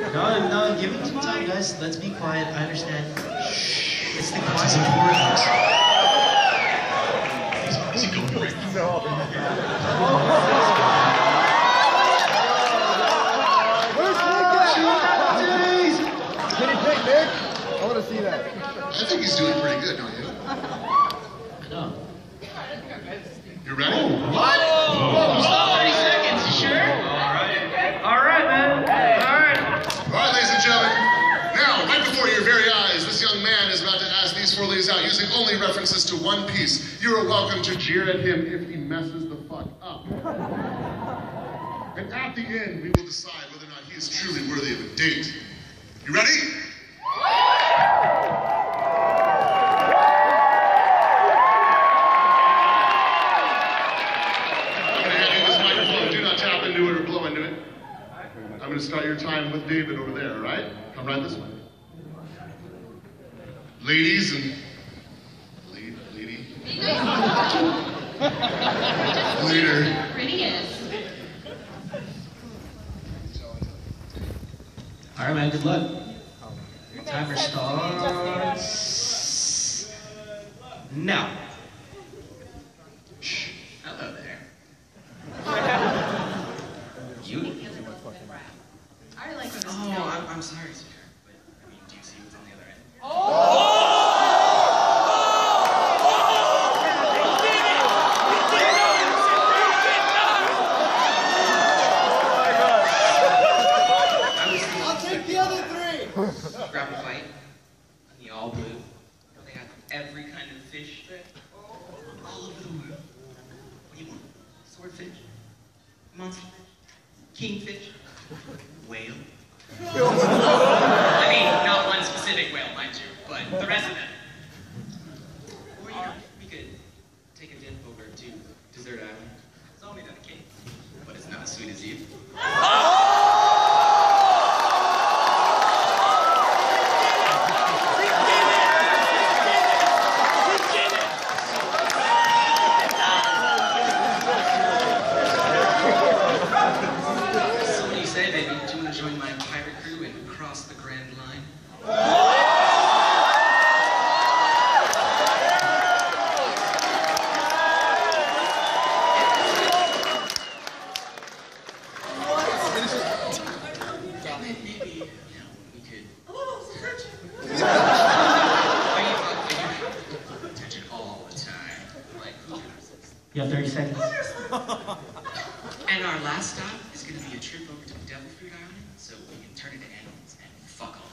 No, give him some time, guys. Let's be quiet. I understand. Shh. It's the quiet important. Is he going right now? Can he pick Nick? I want to see that. I think he's doing pretty good, don't you? I know. You ready? What? Whoa, stop 30 seconds, you sure? All right, man. All right. All right, ladies and gentlemen. Now, right before your very eyes, this young man is about to ask these four ladies out using only references to One Piece. You are welcome to jeer at him if he messes the fuck up. And at the end, we will decide whether or not he is truly worthy of a date. You ready? I'm going to start your time with David over there, all right? Come right this way. Ladies and... Lady. Later. Prettiest. All right, man. Good luck. Timer starts now. Shh. Hello there. You? I like this. Oh, I'm sorry, sir. But, I mean, do you see what's on the other end? I'll take the other three. Grab a fight. The all blue. They got every kind of fish there. All over the world. What do you want? Swordfish? Monster fish? Kingfish? Whale? I mean, not one specific whale, mind you, but the rest of them. Or, you know, we could take a dip over to Desert Island. It's all made out of cake, but it's not as sweet as you. So what do you say, baby? Do you want to join my pirate crew and cross the Grand Line? And then maybe, you know, we could... Attention all the time. Like, you have 30 seconds. And our last stop is going to be a trip over to the Devil Fruit Island, so we can turn into animals and fuck all